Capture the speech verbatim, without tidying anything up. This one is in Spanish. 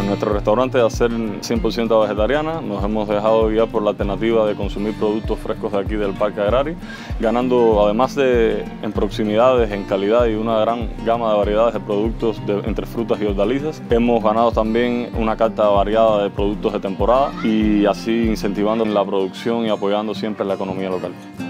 nuestro restaurante, al ser cien por ciento vegetariana, nos hemos dejado guiar por la alternativa de consumir productos frescos de aquí del Parque Agrario, ganando además de en proximidades, en calidad y una gran gama de variedades de productos de, entre frutas y hortalizas. Hemos ganado también una carta variada de productos de temporada y así incentivando la producción y apoyando siempre la economía local.